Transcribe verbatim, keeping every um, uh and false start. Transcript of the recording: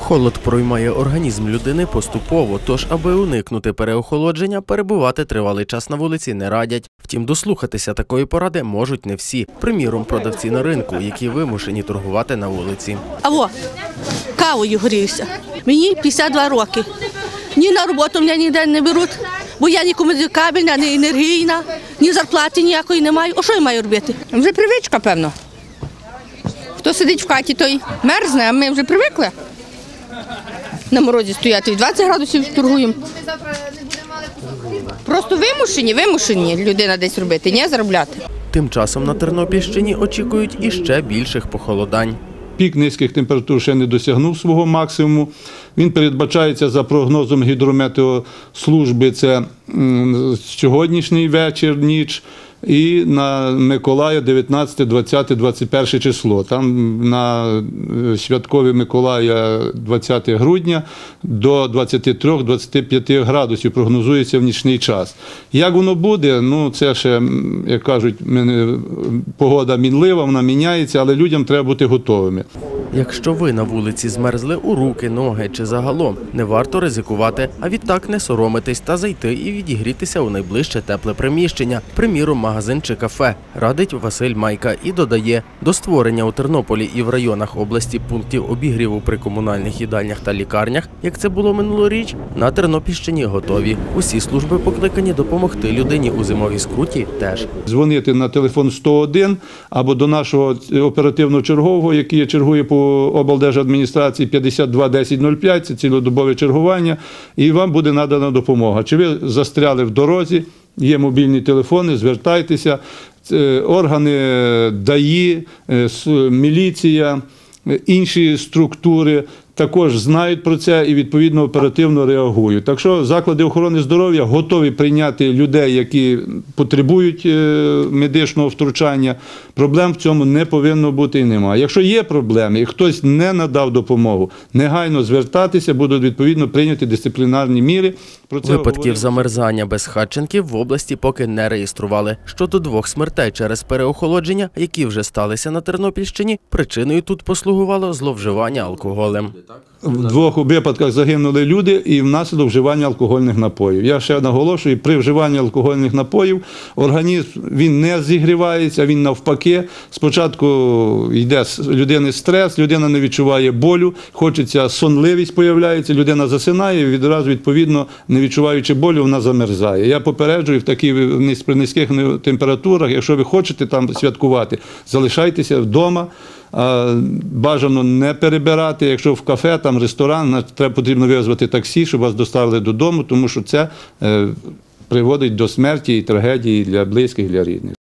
Холод проймає організм людини поступово, тож, аби уникнути переохолодження, перебувати тривалий час на вулиці не радять. Втім, дослухатися такої поради можуть не всі. Приміром, продавці на ринку, які вимушені торгувати на вулиці. Аво, кавою гріюся. Мені п'ятдесят два роки. Ні на роботу мене ніде не беруть, бо я ні комунікабельна, ні енергійна, ні зарплати ніякої не маю. А що я маю робити? Вже привичка, певно. Хто сидить в хаті, той мерзне, а ми вже привикли на морозі стояти. двадцять градусів торгуємо. Просто вимушені, вимушені людина десь робити, не заробляти. Тим часом на Тернопільщині очікують іще більших похолодань. Пік низьких температур ще не досягнув свого максимуму. Він передбачається за прогнозом гідрометеослужби, це сьогоднішній вечір, ніч, і на Миколая дев'ятнадцяте, двадцяте, двадцять перше число. Там на святкові Миколая двадцяте грудня до двадцяти трьох - двадцяти п'яти градусів прогнозується в нічний час. Як воно буде, ну це ще, як кажуть, погода мінлива, вона міняється, але людям треба бути готовими. Якщо ви на вулиці змерзли у руки, ноги чи загалом, не варто ризикувати, а відтак не соромитись та зайти і відігрітися у найближче тепле приміщення, приміром магазин чи кафе, радить Василь Майка і додає, до створення у Тернополі і в районах області пунктів обігріву при комунальних їдальнях та лікарнях, як це було минулоріч, на Тернопільщині готові. Усі служби покликані допомогти людині у зимовій скруті теж. Дзвонити на телефон сто один або до нашого оперативного чергового, який чергує по облдержадміністрації п'ятдесят два десять нуль п'ять, це цілодобове чергування, і вам буде надана допомога. Чи ви застряли в дорозі, є мобільні телефони, звертайтеся, органи ДАІ, міліція, інші структури також знають про це і відповідно оперативно реагують. Так що заклади охорони здоров'я готові прийняти людей, які потребують медичного втручання. Проблем в цьому не повинно бути і немає. Якщо є проблеми і хтось не надав допомогу, негайно звертатися, будуть відповідно прийняті дисциплінарні міри. Про це Випадків говорили. замерзання безхатченків в області поки не реєстрували. Щодо двох смертей через переохолодження, які вже сталися на Тернопільщині, причиною тут послугувало зловживання алкоголем. В двох випадках загинули люди і внаслідок вживання алкогольних напоїв. Я ще наголошую, при вживанні алкогольних напоїв організм він не зігрівається, він навпаки. Спочатку йде з людини стрес, людина не відчуває болю, хочеться сонливість появляється, людина засинає і відразу, відповідно, не відчуваючи болю, вона замерзає. Я попереджую, в таких при низьких температурах, якщо ви хочете там святкувати, залишайтеся вдома. Бажано не перебирати, якщо в кафе, там ресторан, треба потрібно визвати таксі, щоб вас доставили додому, тому що це приводить до смерті і трагедії для близьких, для рідних.